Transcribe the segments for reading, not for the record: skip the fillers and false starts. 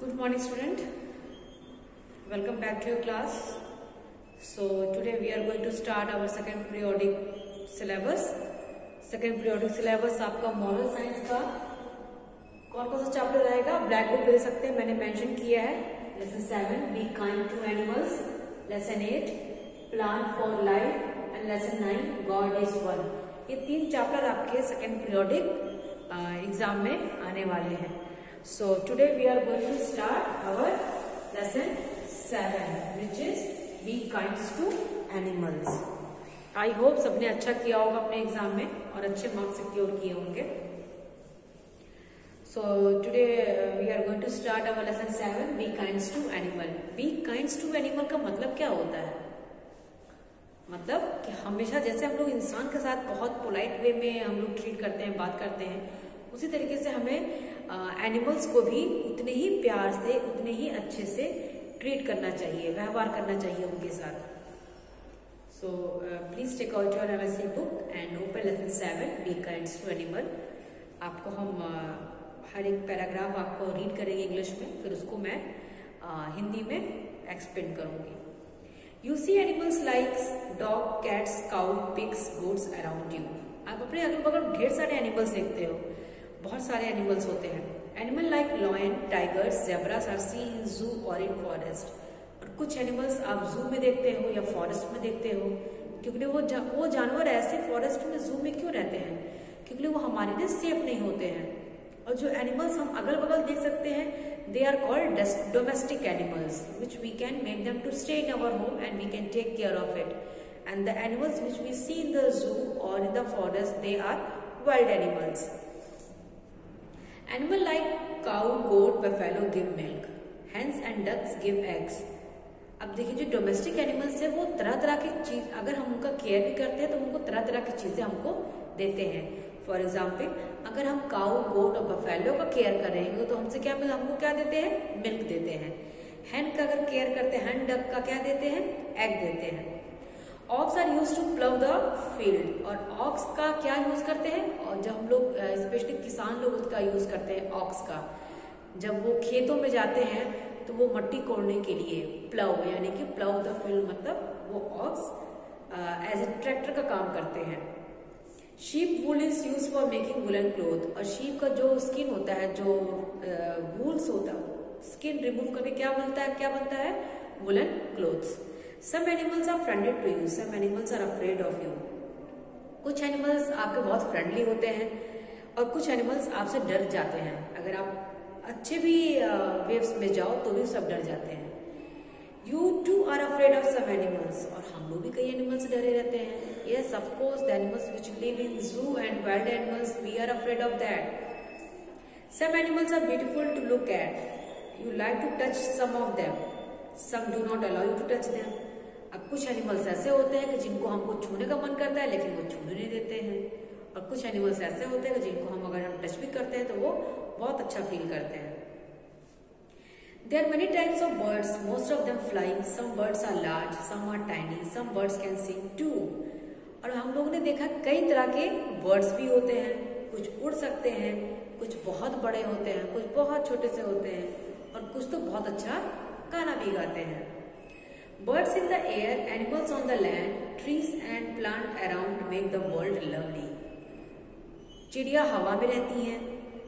Good morning, student. Welcome back to your class. So today we are going to start our second periodic syllabus. Second periodic syllabus आपका moral science का कौन सा chapter रहेगा? Black book दे सकते हैं, मैंने mention किया है. Lesson 7 Be kind to animals. Lesson 8 Plan for life and Lesson 9 God is one. ये तीन चैप्टर आपके सेकेंड पीरियोडिक एग्जाम में आने वाले हैं. So today we are going to start our lesson 7, which is be kind to animals. I hope सबने अच्छा किया होगा अपने एग्जाम में और अच्छे मार्क्स सिक्योर किए होंगे. So today we are going to start our lesson 7, be kind to animal. Be kind to animal का मतलब क्या होता है? मतलब कि हमेशा जैसे हम लोग इंसान के साथ बहुत पोलाइट वे में हम लोग ट्रीट करते हैं, बात करते हैं, उसी तरीके से हमें एनिमल्स को भी उतने ही प्यार से, उतने ही अच्छे से ट्रीट करना चाहिए, व्यवहार करना चाहिए उनके साथ. So please take out your MSc book and open lesson 7 be kind to animal. आपको हम हर एक पैराग्राफ आपको रीड करेंगे इंग्लिश में, फिर उसको मैं हिंदी में एक्सप्लेन करूंगी. You see animals like dog, cats, cow, pigs, goats around you. आप अपने अगल बगल ढेर सारे एनिमल्स देखते हो, बहुत सारे एनिमल्स होते हैं. Animal like lion, tigers, zebras are seen in zoo और इन फॉरेस्ट. और कुछ एनिमल्स आप जू में देखते हो या फॉरेस्ट में देखते हो, क्योंकि वो जानवर ऐसे फॉरेस्ट में, जू में क्यों रहते हैं? क्योंकि वो हमारे लिए सेफ नहीं होते हैं. और जो एनिमल्स हम अगल बगल देख सकते हैं, they are called domestic animals, which we can make them to stay in our home and we can take care of it. And the animals which we see in the zoo और in the forest, they are wild animals. Animal like cow, goat, buffalo give milk. Hens and ducks give eggs. अब देखिए जो domestic animals है वो तरह तरह की चीज, अगर हम उनका केयर भी करते हैं तो उनको तरह तरह की चीजें हमको देते हैं. फॉर एग्जाम्पल, अगर हम काऊ, गोट और बफेलो का केयर करेंगे तो हमसे क्या हमको क्या देते हैं? मिल्क देते हैं. हैन का अगर केयर करते हैं, हैन डक का क्या देते हैं? एग देते हैं. Ox are use to plough the field. और ऑक्स का क्या यूज करते हैं? और जब हम लोग स्पेशली किसान लोग उसका यूज करते हैं ऑक्स का, जब वो खेतों में जाते हैं तो वो मट्टी कोड़ने के लिए प्लव, यानी कि प्लव द फील्ड, मतलब वो ऑक्स एज ए ट्रैक्टर का काम करते हैं. Sheep wool is use for making woollen cloth. और शीप का जो स्किन होता है, जो वूल्स होता है, स्किन रिमूव करके क्या बनता है? Woollen cloths. Some animals are friendly to you, some animals are afraid of you. कुछ एनिमल्स आपके बहुत फ्रेंडली होते हैं और कुछ एनिमल्स आपसे डर जाते हैं. अगर आप अच्छे भी वेव्स में जाओ तो भी सब डर जाते हैं. You too are afraid of some animals. और हम लोग भी कई एनिमल्स से डरे रहते हैं. Yes, of course, the animals which live in zoo and wild animals, we are afraid of that. Some animals are beautiful to look at. You like to touch some of them. Some do not allow you to touch them. अब कुछ animals ऐसे होते हैं कि जिनको हमको छूने का मन करता है लेकिन वो छूने नहीं देते हैं. और कुछ एनिमल्स ऐसे होते हैं कि जिनको हम अगर हम टच भी करते हैं तो वो बहुत अच्छा फील करते हैं. There are many types of birds, most of them flying. Some birds are large, some are tiny, some birds can sing too. और हम लोगों ने देखा कई तरह के बर्ड्स भी होते हैं. कुछ उड़ सकते हैं, कुछ बहुत बड़े होते हैं, कुछ बहुत छोटे से होते हैं, और कुछ तो बहुत अच्छा गाना भी गाते हैं. Birds in the air, animals on the land, trees and plant around make the world lovely. चिड़िया हवा में रहती हैं,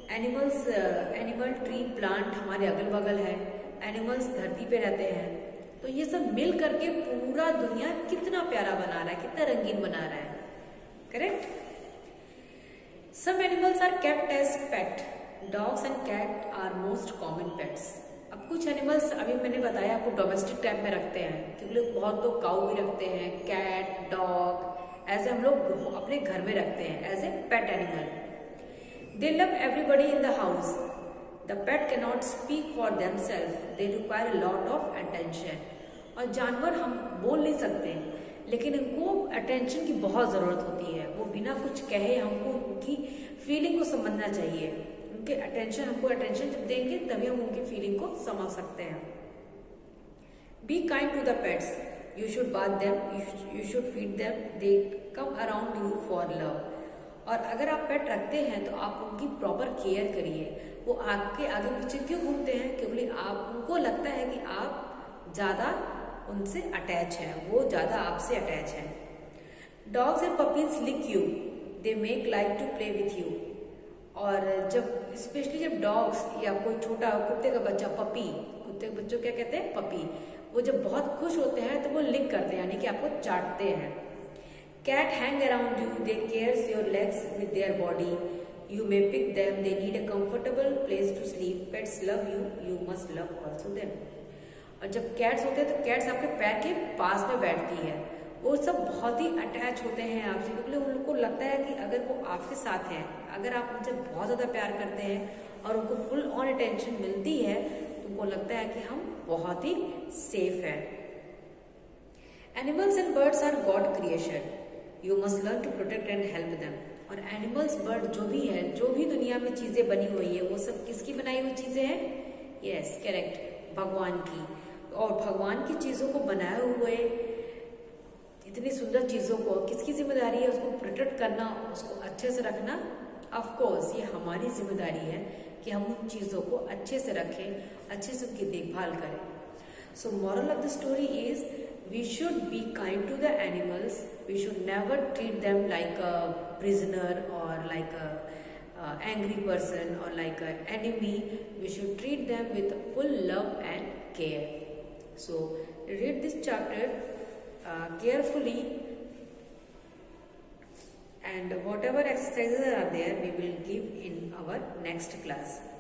एनिमल, ट्री, प्लांट हमारे अगल बगल है, एनिमल्स धरती पे रहते हैं. तो ये सब मिल करके पूरा दुनिया कितना प्यारा बना रहा है, कितना रंगीन बना रहा है. Correct. Some animals are kept as pet. Dogs and cat are most common pets. अब कुछ एनिमल्स अभी मैंने बताया आपको डोमेस्टिक टाइप में रखते हैं, क्योंकि बहुत लोग काऊ भी रखते हैं, कैट, डॉग, ऐसे हम लोग अपने घर में रखते हैं as a pet animal. They love everybody in the house. The pet can not speak for themself, they require a lot of attention. और जानवर हम बोल नहीं सकते, लेकिन उनको अटेंशन की बहुत जरूरत होती है. वो बिना कुछ कहे हमको उनकी फीलिंग को समझना चाहिए. हमको अटेंशन जब देंगे तभी हम उनकी फीलिंग को समझ सकते हैं. Be kind to the pets. You should bath them, you should feed them, they come around you for love. और अगर आप पेट रखते हैं तो आप उनकी प्रॉपर केयर करिए. वो आपके आगे पीछे क्यों घूमते हैं? क्योंकि आप उनको लगता है कि आप ज्यादा उनसे अटैच है, वो ज्यादा आपसे अटैच है। Dogs and puppies lick you, they make like to play with you. और जब स्पेशली जब डॉग्स या कोई छोटा कुत्ते का बच्चा, पपी, कुत्ते के बच्चों क्या कहते हैं? पपी, वो जब बहुत खुश होते हैं तो वो लिक करते हैं, यानी कि आपको चाटते हैं। Cat hang around you, they cares your legs with their body, you may pick them, they need a comfortable place to sleep, pets love you, you must love also them. और जब कैट्स होते हैं तो cats आपके पैर के पास में बैठती है, वो सब बहुत ही अटैच होते हैं आपसे, क्योंकि उनको लगता है कि अगर वो आपके साथ हैं, अगर आप उनसे बहुत ज़्यादा प्यार करते हैं और उनको फुल ऑन अटेंशन मिलती है, तो उनको लगता है कि हम बहुत ही सेफ हैं। Animals and birds are god creation, you must learn to protect and help them. और एनिमल्स, बर्ड जो भी है, जो भी दुनिया में चीजें बनी हुई है, वो सब किसकी बनाई हुई चीजें हैं? यस, करेक्ट, भगवान की। और भगवान की चीजों को बनाए हुए इतनी सुंदर चीजों को किसकी जिम्मेदारी है? उसको प्रोटेक्ट करना, उसको अच्छे से रखना। ऑफ कोर्स ये हमारी जिम्मेदारी है कि हम उन चीजों को अच्छे से रखें, अच्छे से उनकी देखभाल करें। So moral of the story is we should be kind to the animals, we should never treat them like a prisoner और लाइक अ एंग्री पर्सन और like a enemy. We should treat them with full love and care. So read this chapter carefully, and whatever exercises are there we will give in our next class.